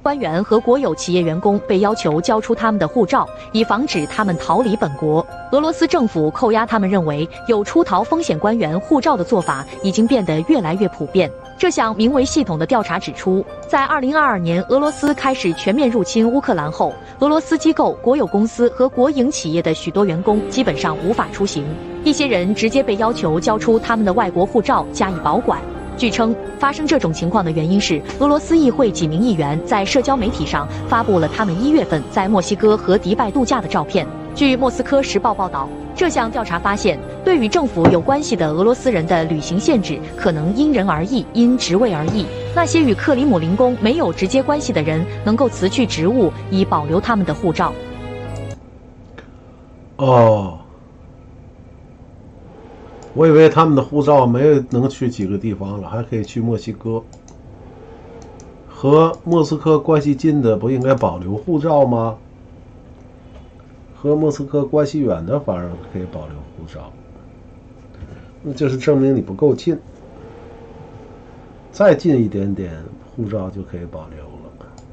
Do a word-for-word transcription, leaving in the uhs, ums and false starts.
官员和国有企业员工被要求交出他们的护照，以防止他们逃离本国。俄罗斯政府扣押他们认为有出逃风险官员护照的做法已经变得越来越普遍。这项名为系统的调查指出，在二零二二年俄罗斯开始全面入侵乌克兰后，俄罗斯机构、国有公司和国营企业的许多员工基本上无法出行，一些人直接被要求交出他们的外国护照加以保管。据称，发生这种情况的原因是俄罗斯议会几名议员在社交媒体上发布了他们一月份在墨西哥和迪拜度假的照片。据莫斯科时报报道，这项调查发现，对与政府有关系的俄罗斯人的旅行限制可能因人而异，因职位而异。那些与克里姆林宫没有直接关系的人能够辞去职务，以保留他们的护照。 哦。我以为他们的护照没有能去几个地方了，还可以去墨西哥。和莫斯科关系近的不应该保留护照吗？和莫斯科关系远的反而可以保留护照，那就是证明你不够近。再近一点点，护照就可以保留了。